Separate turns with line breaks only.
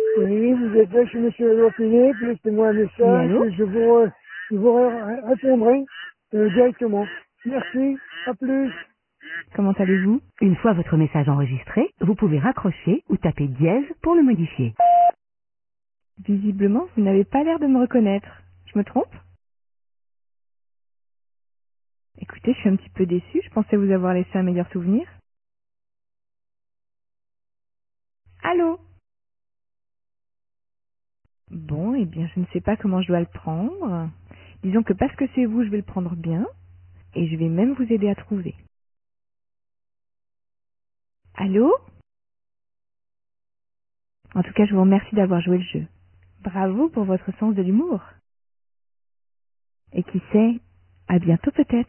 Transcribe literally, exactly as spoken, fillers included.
Oui, vous êtes là chez Monsieur Lopinet, laissez-moi un
Oui,
message
allô?
et je vous, re- je vous re- répondrai euh, directement. Merci, à plus.
Comment allez-vous? Une fois votre message enregistré, vous pouvez raccrocher ou taper dièse pour le modifier. Visiblement, vous n'avez pas l'air de me reconnaître. Je me trompe? Écoutez, je suis un petit peu déçue. Je pensais vous avoir laissé un meilleur souvenir. Allô? Bon, eh bien, je ne sais pas comment je dois le prendre. Disons que parce que c'est vous, je vais le prendre bien. Et je vais même vous aider à trouver. Allô? En tout cas, je vous remercie d'avoir joué le jeu. Bravo pour votre sens de l'humour. Et qui sait, à bientôt peut-être.